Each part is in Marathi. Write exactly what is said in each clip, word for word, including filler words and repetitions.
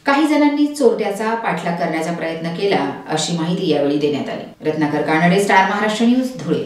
काही जणांनी चोरट्याचा पाठलाग करण्याचा प्रयत्न केला अशी माहिती यावेळी देण्यात आली। Ratnakar Kanade, star Maharashtra news, Dhule.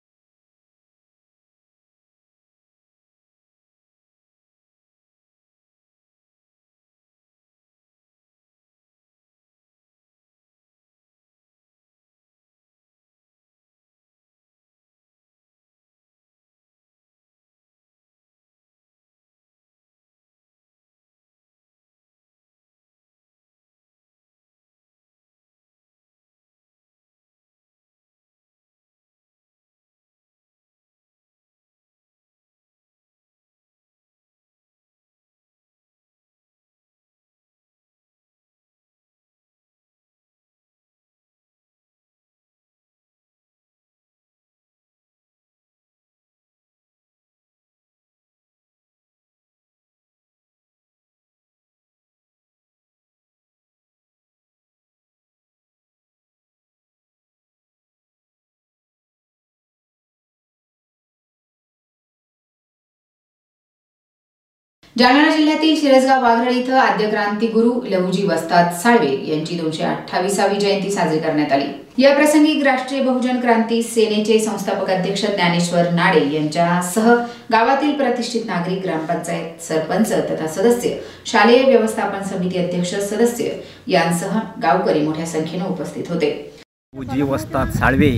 जालना जिल्ह्यातील शिरसगाव वाघरळ इथं आद्य क्रांतिगुरू लहुजी वस्ताद साळवे यांची दोनशे अठ्ठावीसावी जयंती साजरी करण्यात आली। या प्रसंगी राष्ट्रीय बहुजन क्रांती सेनेचे संस्थापक अध्यक्ष ज्ञानेश्वर नाडे यांच्यासह गावातील प्रतिष्ठित नागरिक, ग्रामपंचायत सरपंच तथा सदस्य, शालेय व्यवस्थापन समिती अध्यक्ष सदस्य यांसह गावकरी मोठ्या संख्येने उपस्थित होते। लहुजी वस्ताद साळवे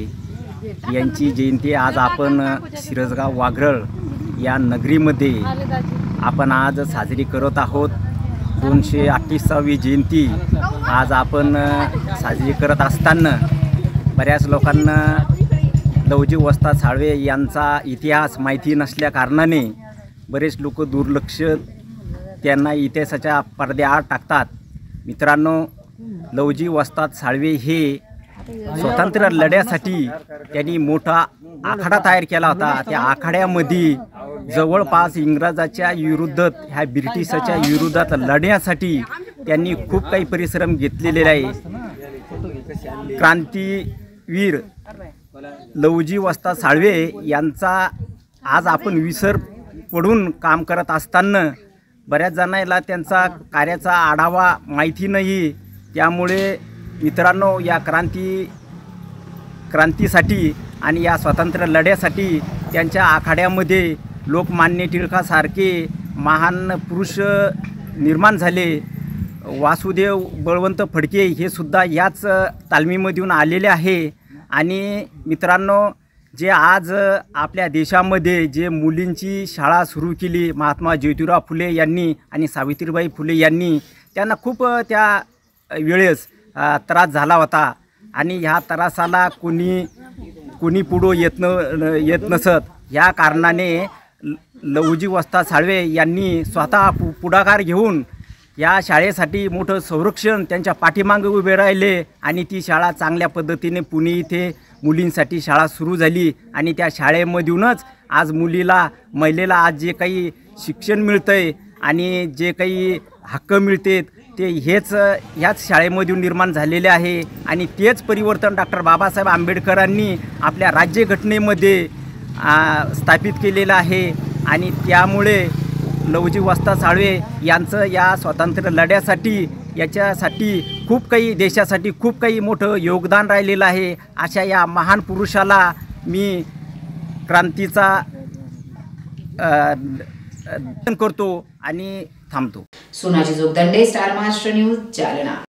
यांची जयंती आज आपण शिरसगाव वाघरळ या नगरीमध्ये आपण आज साजरी करत आहोत। दोनशे अठ्ठावीसावी जयंती आज आपण साजरी करत असताना बऱ्याच लोकांना लहुजी वस्ताद साळवे यांचा इतिहास माहिती नसल्या कारणाने बरेच लोक दुर्लक्ष त्यांना इतिहासाच्या पडद्याआड टाकतात। मित्रांनो, लहुजी वस्ताद साळवे हे स्वातंत्र्य लढ्यासाठी त्यांनी मोठा आखाडा तयार केला होता। त्या आखाड्यामध्ये जवळपास इंग्रजाच्या विरुद्ध, ह्या ब्रिटिशाच्या विरोधात लढण्यासाठी त्यांनी खूप काही परिश्रम घेतलेले आहे। क्रांतीवीर लहुजी वस्ताद साळवे यांचा आज आपण विसर पडून काम करत असताना बऱ्याच जणांना त्यांचा कार्याचा आढावा माहिती नाही। त्यामुळे मित्रांनो, या क्रांती क्रांतीसाठी आणि या स्वातंत्र्य लढ्यासाठी त्यांच्या आखाड्यामध्ये लोकमान्य टिळकासारखे महान पुरुष निर्माण झाले। वासुदेव बळवंत फडके हे सुद्धा याच तालमीमधून आलेले आहे। आणि मित्रांनो, जे आज आपल्या देशामध्ये जे मुलींची शाळा सुरू केली महात्मा ज्योतिराव फुले यांनी आणि सावित्रीबाई फुले यांनी, त्यांना खूप त्या वेळेस त्रास झाला होता आणि ह्या त्रासाला कोणी कोणी पुढं येत न येत नसत। ह्या कारणाने लहुजी वस्ताद साळवे यांनी स्वतः पु पुढाकार घेऊन या शाळेसाठी मोठं संरक्षण त्यांच्या पाठीमागे उभे राहिले आणि ती शाळा चांगल्या पद्धतीने पुणे इथे मुलींसाठी शाळा सुरू झाली। आणि त्या शाळेमधूनच आज मुलीला, महिलेला आज जे काही शिक्षण मिळतं आहे आणि जे काही हक्क मिळते ते हेच ह्याच शाळेमधून निर्माण झालेले आहे। आणि तेच परिवर्तन डॉक्टर बाबासाहेब आंबेडकरांनी आपल्या राज्यघटनेमध्ये स्थापित केलेलं आहे। आणि त्यामुळे लहुजी वस्ताद साळवे यांचं या स्वातंत्र्य लढ्यासाठी, याच्यासाठी खूप काही, देशासाठी खूप काही मोठं योगदान राहिलेलं आहे। अशा या महान पुरुषाला मी क्रांतीचा करतो आणि थांबतो। Sonaji Jogdande, star Maharashtra news, Jalna.